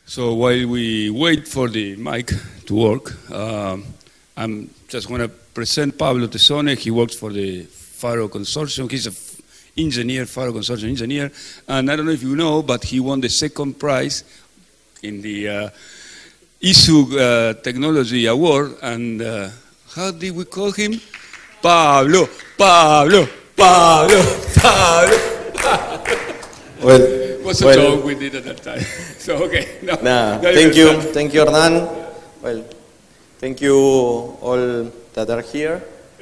So while we wait for the mic to work, I'm just going to present Pablo Tesone. He works for the Faro Consortium. He's an engineer, Faro Consortium engineer. And I don't know if you know, but he won the second prize in the ISU Technology Award. And how did we call him? Pablo, Pablo, Pablo, Pablo. Well, it was a joke we did at that time. So, okay. Thank you, Hernan. Well, thank you all that are here.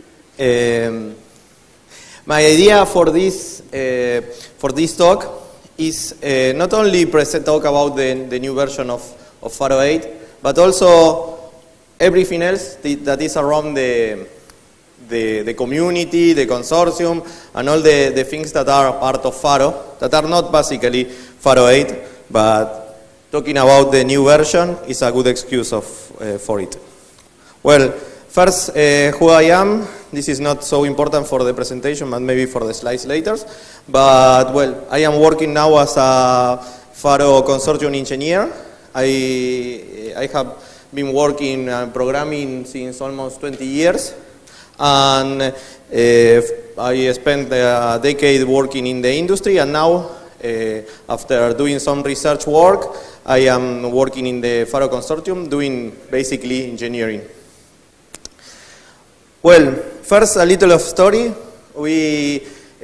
My idea for this talk is not only talk about the new version of Faro 8, but also everything else that is around the community, the consortium, and all the things that are part of Faro, that are not basically Faro 8, but talking about the new version is a good excuse for it. Well, first, who I am. This is not so important for the presentation, but maybe for the slides later. But, well, I am working now as a Faro Consortium engineer. I have been working and programming since almost 20 years. And I spent a decade working in the industry, and now, after doing some research work, I am working in the Faro Consortium doing basically engineering. Well, first a little of story. We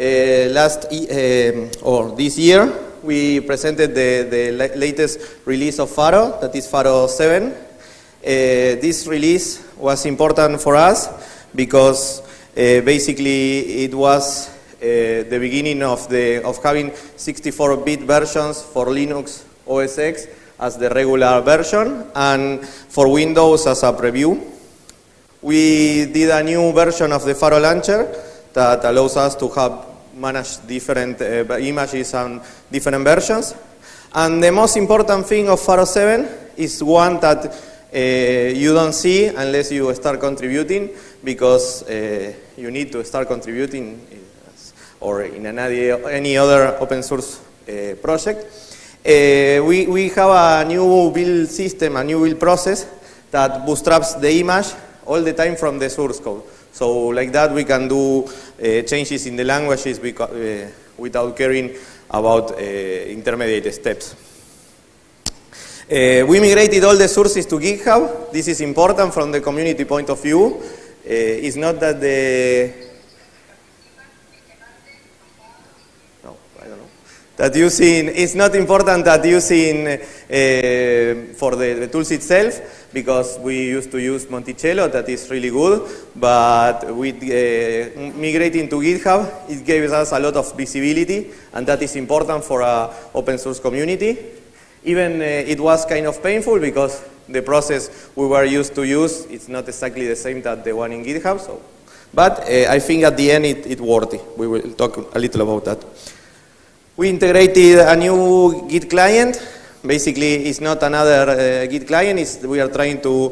this year we presented the latest release of Faro, that is Faro 7. This release was important for us because basically it was the beginning of having 64-bit versions for Linux OS X as the regular version, and for Windows as a preview. We did a new version of the Faro Launcher that allows us to manage different images and different versions. And the most important thing of Faro 7 is one that you don't see unless you start contributing, because you need to start contributing or in any other open source project. We have a new build system, a new build process that bootstraps the image all the time from the source code. So like that we can do changes in the languages without caring about intermediate steps. We migrated all the sources to GitHub. This is important from the community point of view. It's not that it's not important that using for the tools itself, because we used to use Monticello, that is really good, but with migrating to GitHub, it gave us a lot of visibility, and that is important for an open source community. Even it was kind of painful because the process we were used to use, it's not exactly the same that the one in GitHub. So, but I think at the end it worked. We will talk a little about that. We integrated a new Git client. Basically, it's not another Git client. We are trying to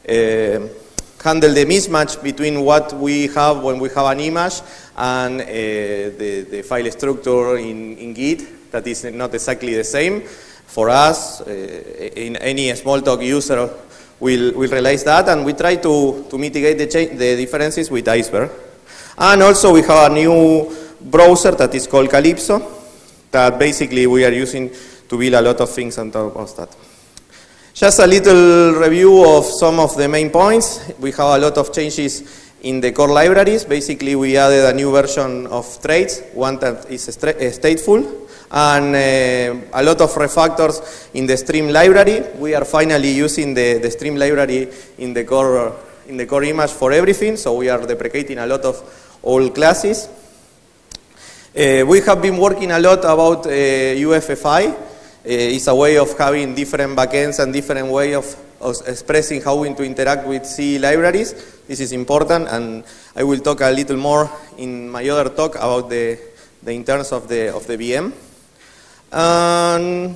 handle the mismatch between what we have when we have an image and the file structure in Git. That is not exactly the same. For us, in any Smalltalk user will realize that, and we try to mitigate the differences with Iceberg. And also we have a new browser that is called Calypso, that basically we are using to build a lot of things on top of that. Just a little review of some of the main points. We have a lot of changes in the core libraries. Basically we added a new version of traits, one that is stateful, and a lot of refactors in the stream library. We are finally using the stream library in the core image for everything, so we are deprecating a lot of old classes. We have been working a lot about UFFI. It's a way of having different backends and different way of expressing how to interact with C libraries. This is important, and I will talk a little more in my other talk about the interns of the VM. And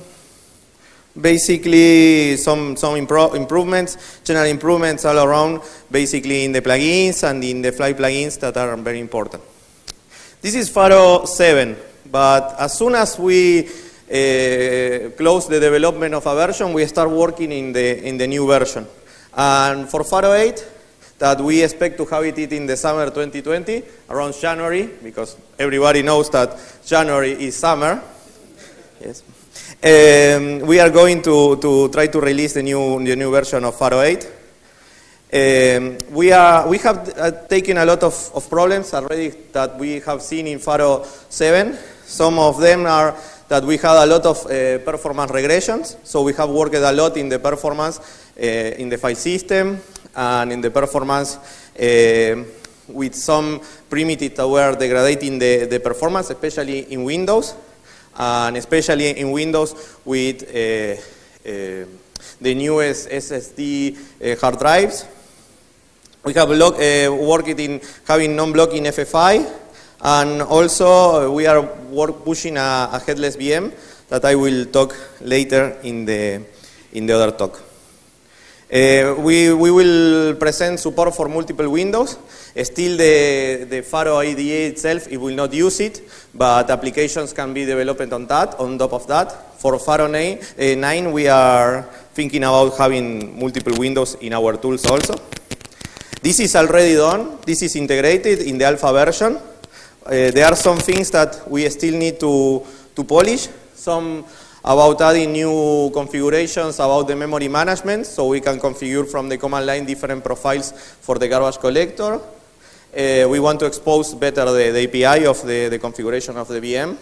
basically some improvements, general improvements all around, basically in the plugins and in the Fly plugins that are very important. This is Faro 7, but as soon as we close the development of a version, we start working in the new version. And for Faro 8, that we expect to have it in the summer 2020, around January, because everybody knows that January is summer. Yes. We are going to try to release the new version of Faro 8. We have taken a lot of problems already that we have seen in Faro 7. Some of them are that we had a lot of performance regressions. So we have worked a lot in the performance in the file system and in the performance with some primitives that were degrading the performance, especially in Windows. And especially in Windows with the newest SSD hard drives. We have worked in having non-blocking FFI, and also we are pushing a headless VM that I will talk later in the other talk. We will present support for multiple windows. Still, the Faro IDE itself, it will not use it, but applications can be developed on top of that. For Faro 9, we are thinking about having multiple windows in our tools also. This is already done. This is integrated in the alpha version. There are some things that we still need to polish. Some about adding new configurations about the memory management, so we can configure from the command line different profiles for the garbage collector. We want to expose better the API of the configuration of the VM.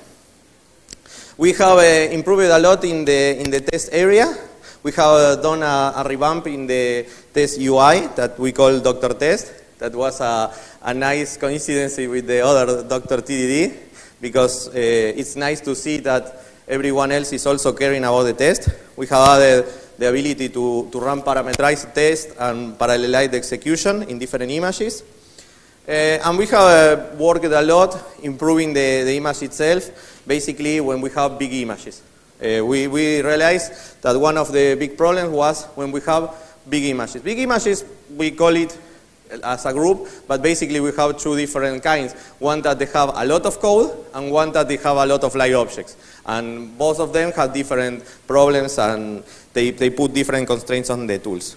We have improved a lot in the test area. We have done a revamp in the test UI that we call Dr. Test. That was a nice coincidence with the other Dr. TDD, because it's nice to see that everyone else is also caring about the test. We have added the ability to run parameterized tests and parallelize the execution in different images. And we have worked a lot improving the image itself, basically when we have big images. We realized that one of the big problems was when we have big images. Big images, we call it as a group, but basically we have two different kinds. One that they have a lot of code, and one that they have a lot of live objects. And both of them have different problems, and they put different constraints on the tools.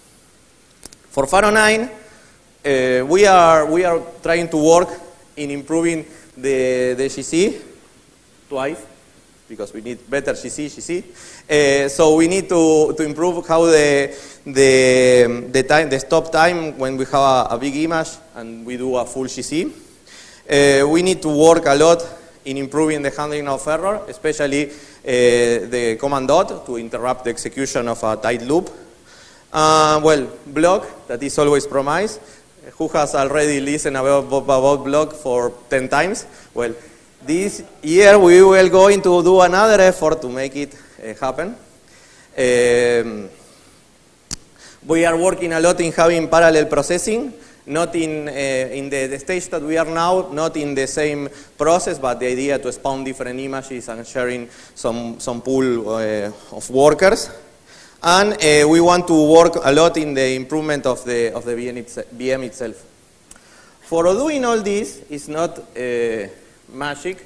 For Faro 9, we are trying to work in improving the GC twice, because we need better GC. So we need to improve how the stop time when we have a big image and we do a full GC. We need to work a lot in improving the handling of error, especially the command dot to interrupt the execution of a tight loop. Well, block, that is always promised. Who has already listened about block for 10 times? Well, this year we will going to do another effort to make it happen. We are working a lot in having parallel processing, not in the stage that we are now, not in the same process, but the idea to spawn different images and sharing some pool of workers. And we want to work a lot in the improvement of the VM itself. For doing all this, it's not magic.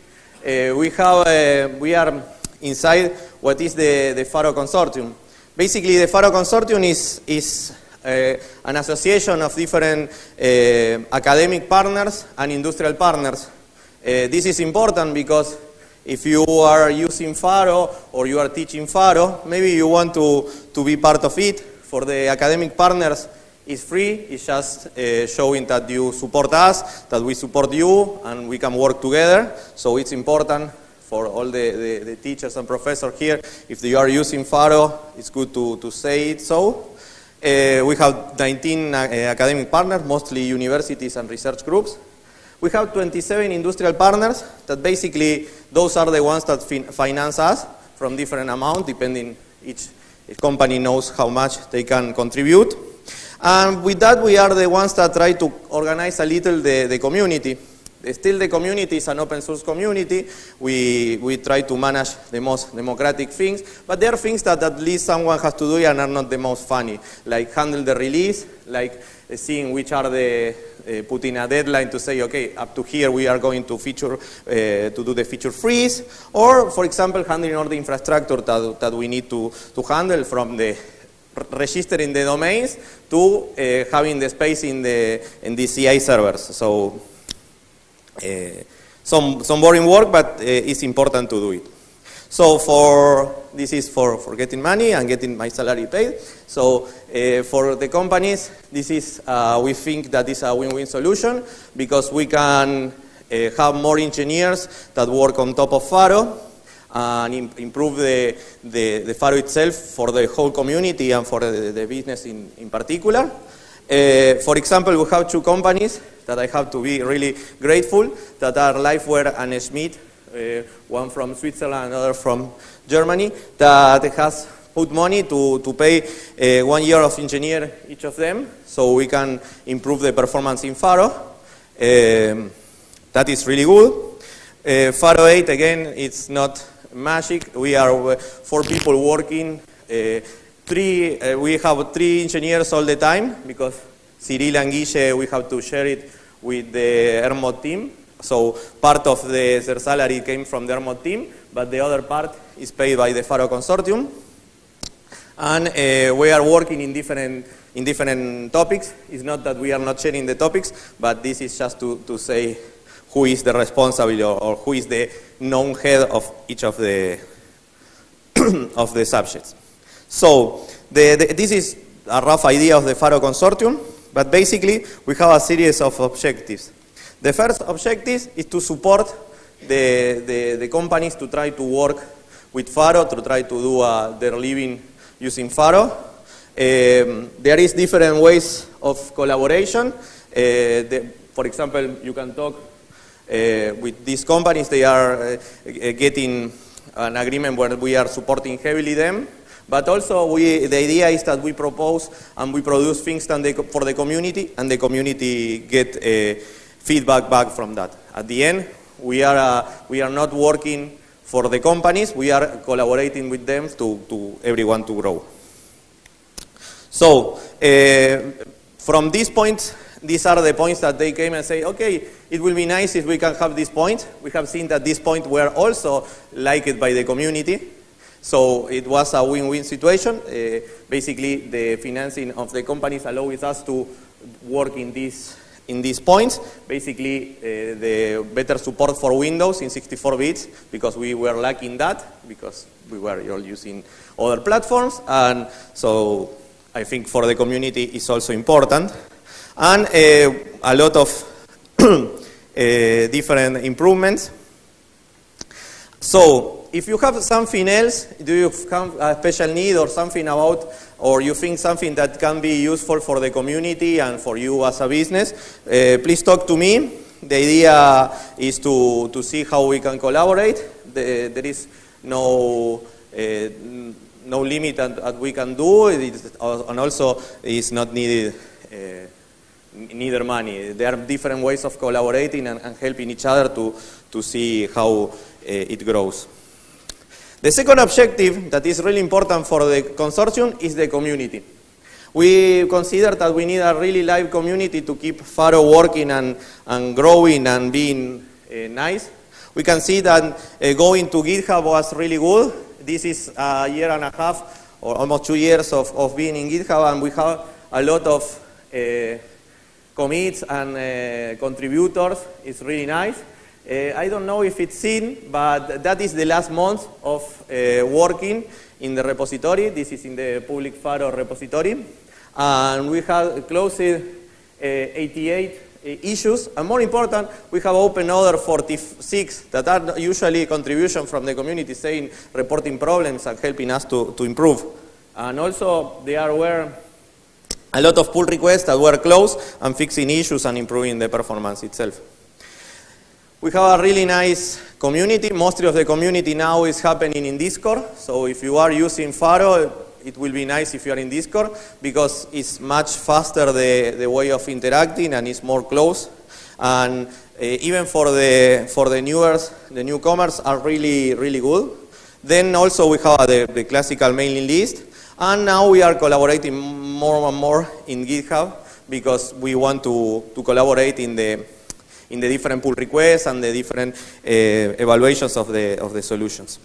We are inside what is the Faro Consortium. Basically, the Faro Consortium is an association of different academic partners and industrial partners. This is important because if you are using Faro or you are teaching Faro, maybe you want to be part of it. For the academic partners, it's free. It's just showing that you support us, that we support you, and we can work together. So it's important for all the teachers and professors here. If you are using Faro, it's good to say it so. We have 19 academic partners, mostly universities and research groups. We have 27 industrial partners that basically, those are the ones that finance us from different amount, depending each company knows how much they can contribute. And with that, we are the ones that try to organize a little the community. Still, the community is an open source community. We try to manage the most democratic things, but there are things that at least someone has to do and are not the most funny, like handle the release, like seeing which are the, putting a deadline to say, okay, up to here we are going to feature, to do the feature freeze, or for example, handling all the infrastructure that we need to handle, from the registering the domains to having the space in the CI servers. So some boring work, but it's important to do it. So this is for getting money and getting my salary paid. So for the companies, this is, we think that is a win-win solution, because we can have more engineers that work on top of Faro and improve the Faro itself for the whole community and for the business in particular. For example, we have two companies that I have to be really grateful, that are Liveware and Schmidt, one from Switzerland, another from Germany, that has put money to pay 1 year of engineer each of them, so we can improve the performance in Faro. That is really good. Faro 8, again, it's not magic. We are 4 people working. We have 3 engineers all the time, because Cyril and Guille, we have to share it with the ERMOD team. So part of their salary came from the ERMOD team, but the other part is paid by the Faro consortium. And we are working in different topics. It's not that we are not sharing the topics, but this is just to say who is the responsible, or who is the known head of each of the of the subjects. So this is a rough idea of the Faro consortium, but basically we have a series of objectives. The first objective is to support the companies to try to work with Faro, to try to do their living using Faro. There is different ways of collaboration. For example, you can talk with these companies. They are getting an agreement where we are supporting heavily them. But also, the idea is that we propose and we produce things for the community, and the community get feedback back from that. At the end, we are not working for the companies. We are collaborating with them to everyone to grow. So from these points, these are the points that they came and say, okay, it will be nice if we can have this point. We have seen that these points were also liked by the community. So it was a win-win situation. Basically, the financing of the companies allows us to work in these points. Basically, the better support for Windows in 64 bits, because we were lacking that, because we were all using other platforms. And so I think for the community it's also important. And a lot of different improvements. So if you have something else, do you have a special need or something about, or you think something that can be useful for the community and for you as a business, please talk to me. The idea is to see how we can collaborate. There is no limit that we can do, and also it's not needed neither money. There are different ways of collaborating and helping each other to see how it grows. The second objective that is really important for the consortium is the community. We consider that we need a really live community to keep Faro working and growing and being nice. We can see that going to GitHub was really good. This is a year and a half or almost 2 years of being in GitHub, and we have a lot of commits and contributors. It's really nice. I don't know if it's seen, but that is the last month of working in the repository. This is in the public Faro repository. And we have closed 88 issues. And more important, we have opened other 46 that are usually contributions from the community saying, reporting problems and helping us to improve. And also, there were a lot of pull requests that were closed and fixing issues and improving the performance itself. We have a really nice community. Most of the community now is happening in Discord. So if you are using Faro, it will be nice if you are in Discord, because it's much faster the way of interacting and it's more close. And even for the newcomers are really good. Then also we have the classical mailing list, and now we are collaborating more and more in GitHub because we want to collaborate in the different pull requests and the different evaluations of the solutions.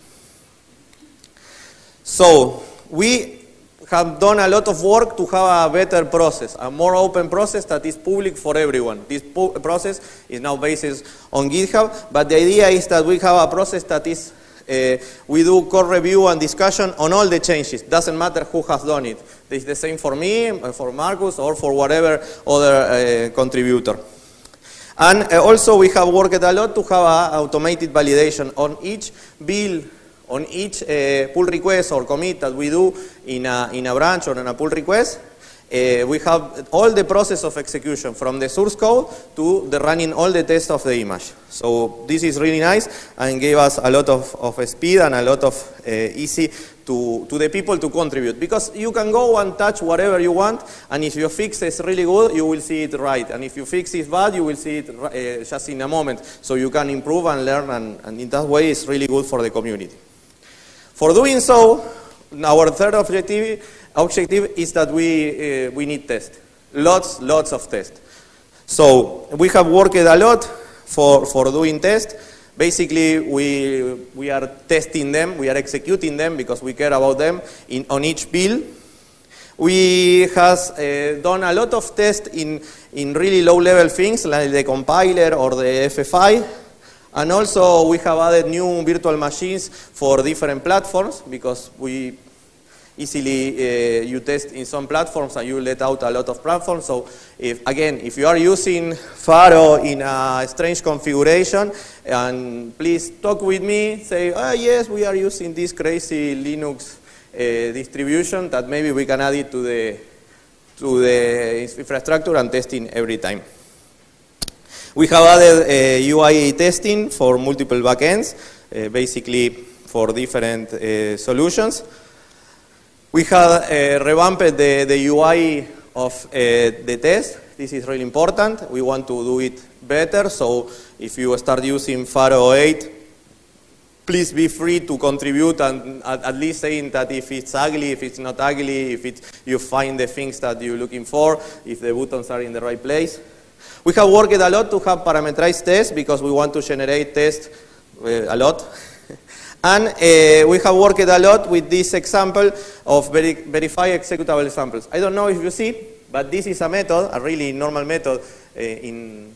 So we have done a lot of work to have a better process, a more open process that is public for everyone. This process is now based on GitHub, but the idea is that we have a process that is, we do code review and discussion on all the changes. Doesn't matter who has done it. It's the same for me, for Marcus, or for whatever other contributor. And also we have worked a lot to have automated validation on each build, on each pull request or commit that we do in a branch or in a pull request. We have all the process of execution from the source code to the running all the tests of the image. So this is really nice and gave us a lot of speed and a lot of easy to the people to contribute. Because you can go and touch whatever you want, and if your fix is really good, you will see it right. And if your fix is bad, you will see it just in a moment. So you can improve and learn, and in that way it's really good for the community. For doing so, our third objective is that we need tests. Lots of tests. So we have worked a lot for doing tests. Basically, we are testing them, we are executing them because we care about them on each build. We have done a lot of tests in really low-level things like the compiler or the FFI. And also we have added new virtual machines for different platforms because we easily you test in some platforms and you let out a lot of platforms. So if you are using Faro in a strange configuration, and please talk with me, say, oh yes, we are using this crazy Linux distribution that maybe we can add it to the infrastructure and testing every time. We have added UI testing for multiple backends, basically for different solutions. We have revamped the UI of the test. This is really important. We want to do it better. So if you start using Faro 8, please be free to contribute and at least saying that if it's ugly, if it's not ugly, if you find the things that you're looking for, if the buttons are in the right place. We have worked a lot to have parameterized tests because we want to generate tests a lot. And we have worked a lot with this example of verify executable samples. I don't know if you see, but this is a method, a really normal method in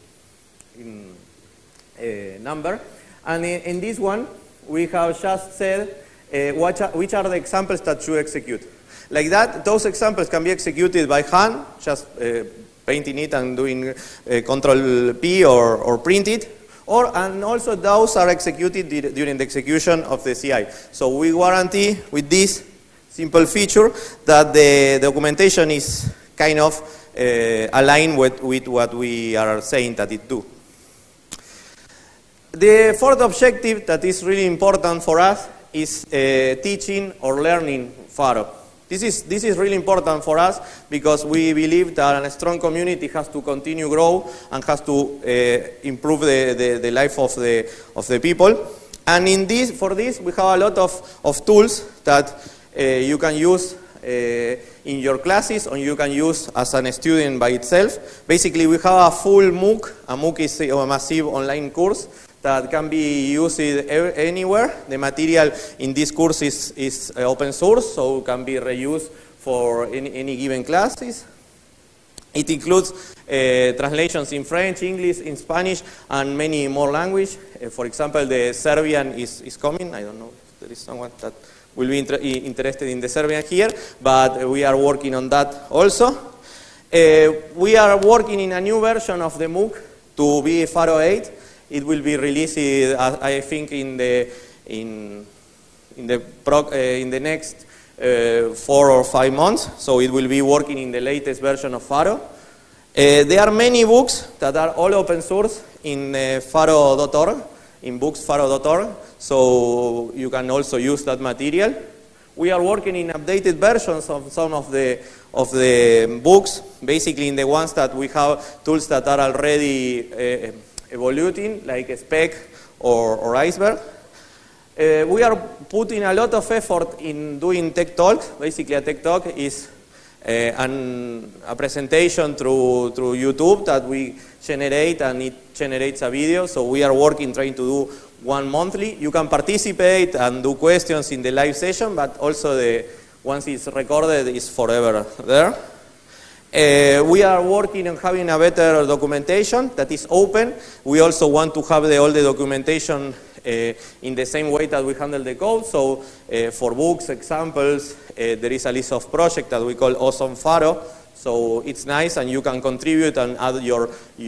number. And in this one, we have just said which are the examples that you execute. Like that, those examples can be executed by hand, just painting it and doing Control P or print it. And also those are executed during the execution of the CI. So we guarantee with this simple feature that the documentation is kind of aligned with what we are saying that it do. The fourth objective that is really important for us is teaching or learning Faro. This is really important for us because we believe that a strong community has to continue grow and has to improve the life of the people. And for this we have a lot of tools that you can use in your classes or you can use as a student by itself. Basically we have a full MOOC. A MOOC is a massive online course that can be used anywhere. The material in this course is open source, so can be reused for any given classes. It includes translations in French, English, in Spanish, and many more languages. For example, the Serbian is coming. I don't know if there is someone that will be interested in the Serbian here, but we are working on that also. We are working in a new version of the MOOC to be Faro 8. It will be released, I think, in the next 4 or 5 months. So it will be working in the latest version of Faro. There are many books that are all open source in Faro.org, in booksfaro.org. So you can also use that material. We are working in updated versions of some of the books, basically in the ones that we have tools that are already evoluting, like a speck or iceberg. We are putting a lot of effort in doing tech talks. Basically, a tech talk is a presentation through YouTube that we generate, and it generates a video. So we are working trying to do one monthly. You can participate and do questions in the live session, but also once it's recorded, it's forever there. We are working on having a better documentation that is open. We also want to have all the documentation in the same way that we handle the code. So for books, examples, there is a list of projects that we call Awesome Faro. So it's nice, and you can contribute and add your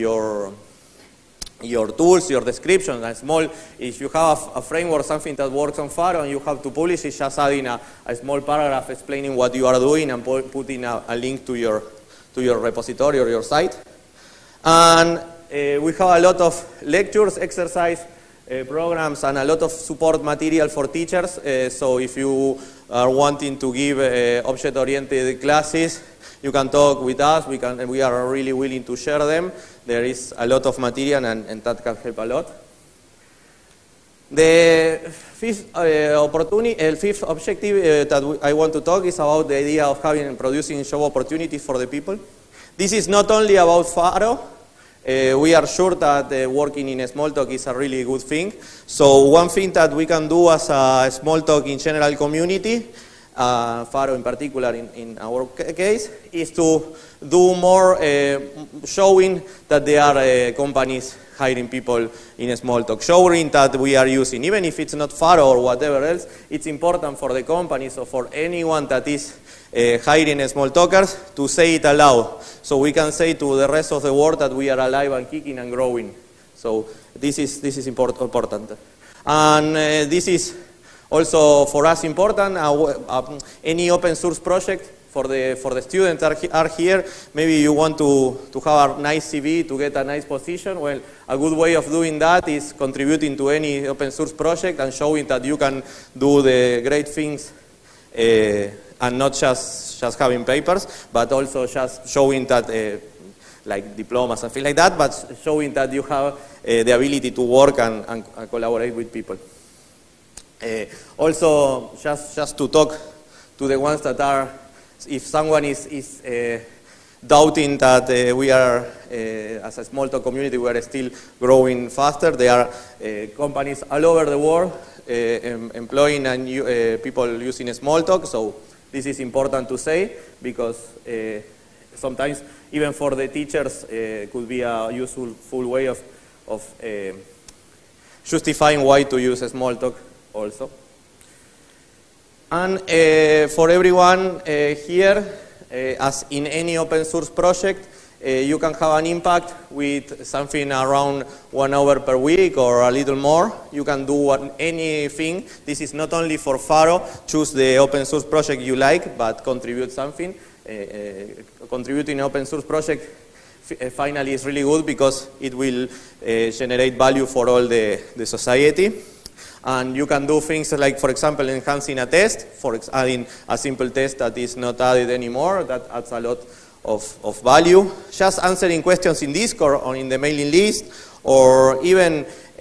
tools, your description. And small, if you have a framework, something that works on Faro, and you have to publish it, just adding a small paragraph explaining what you are doing and putting a link to your repository or your site. And we have a lot of lectures, exercise programs, and a lot of support material for teachers. So if you are wanting to give object-oriented classes, you can talk with us. We are really willing to share them. There is a lot of material, and that can help a lot. The fifth fifth objective that I want to talk is about the idea of having and producing job opportunities for the people. This is not only about Faro. We are sure that working in Smalltalk is a really good thing. So one thing that we can do as a Smalltalk in general community, Faro in particular in our case, is to do more showing that there are companies hiring people in Smalltalk, showing that we are using, even if it's not Faro or whatever else, it's important for the companies or for anyone that is hiring Smalltalkers to say it aloud. So we can say to the rest of the world that we are alive and kicking and growing. So this is important. And this is also for us important. Any open source project for the students are here. Maybe you want to have a nice CV to get a nice position. Well, a good way of doing that is contributing to any open source project and showing that you can do the great things and not just having papers, but also just showing that, like diplomas and things like that, but showing that you have the ability to work and collaborate with people. Also, just to talk to the ones that are, if someone is doubting that we are, as a Smalltalk community, we are still growing faster. There are companies all over the world employing people using Smalltalk, so this is important to say, because sometimes even for the teachers could be a useful way of justifying why to use Smalltalk also. And for everyone here, as in any open source project, you can have an impact with something around 1 hour per week or a little more. You can do anything. This is not only for Faro. Choose the open source project you like, but contribute something. Contributing an open source project finally is really good because it will generate value for all the society. And you can do things like, for example, enhancing a test, adding a simple test that is not added anymore. That adds a lot of value. Just answering questions in Discord or in the mailing list, or even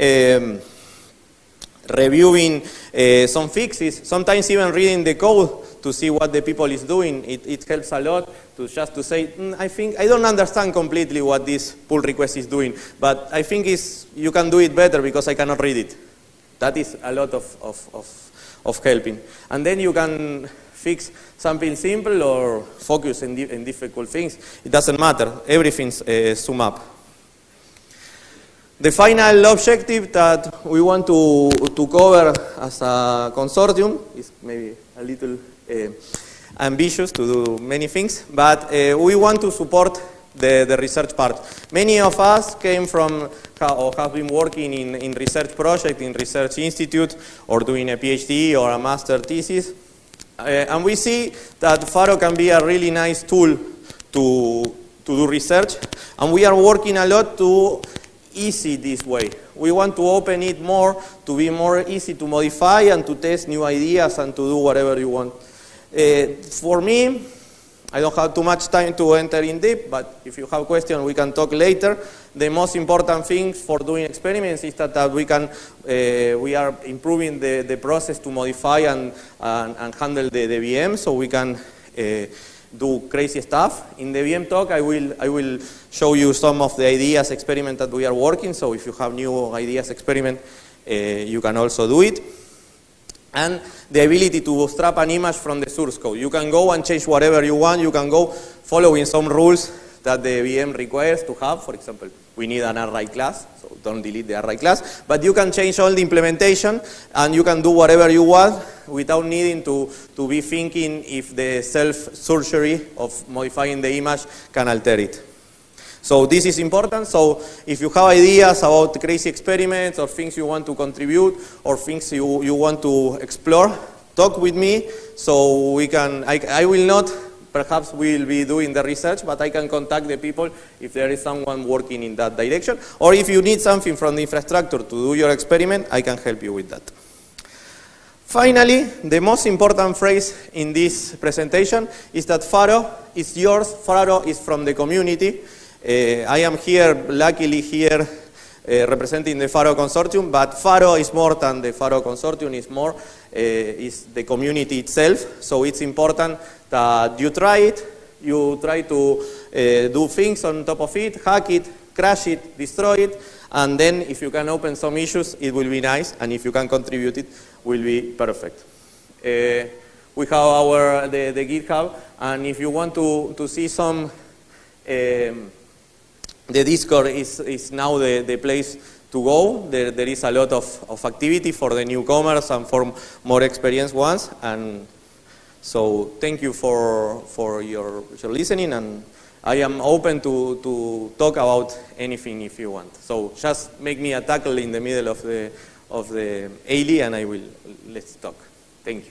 reviewing some fixes, sometimes even reading the code to see what the people is doing. It helps a lot to just to say, I think I don't understand completely what this pull request is doing, but I think you can do it better because I cannot read it. That is a lot of helping. And then you can fix something simple or focus in difficult things. It doesn't matter. Everything's sum up. The final objective that we want to cover as a consortium is maybe a little ambitious to do many things, but we want to support the research part. Many of us came from or have been working in research project, in research institute, or doing a PhD or a master thesis. And we see that Faro can be a really nice tool to do research. And we are working a lot to ease it this way. We want to open it more, to be more easy to modify and to test new ideas and to do whatever you want. For me, I don't have too much time to enter in deep, but if you have questions, we can talk later. The most important thing for doing experiments is that we are improving the process to modify and handle the VM, so we can do crazy stuff. In the VM talk, I will show you some of the ideas, experiment that we are working, so if you have new ideas, experiment, you can also do it. And the ability to bootstrap an image from the source code. You can go and change whatever you want. You can go following some rules that the VM requires to have. For example, we need an array class, so don't delete the array class. But you can change all the implementation, and you can do whatever you want without needing to be thinking if the self-surgery of modifying the image can alter it. So this is important. So if you have ideas about crazy experiments or things you want to contribute or things you want to explore, talk with me so we can, I will not, perhaps we'll be doing the research, but I can contact the people if there is someone working in that direction. Or if you need something from the infrastructure to do your experiment, I can help you with that. Finally, the most important phrase in this presentation is that Faro is yours, Faro is from the community. I am here, luckily here, representing the Faro Consortium, but Faro is more than the Faro Consortium, is the community itself. So it's important that you try it, you try to do things on top of it, hack it, crash it, destroy it, and then if you can open some issues, it will be nice, and if you can contribute it, will be perfect. We have the GitHub, and if you want to see some the Discord is now the place to go. There is a lot of activity for the newcomers and for more experienced ones. And so thank you for your listening. And I am open to talk about anything if you want. So just make me a tackle in the middle of the ALI and let's talk. Thank you.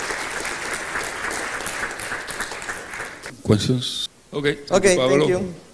Questions? Okay. Okay, thank you.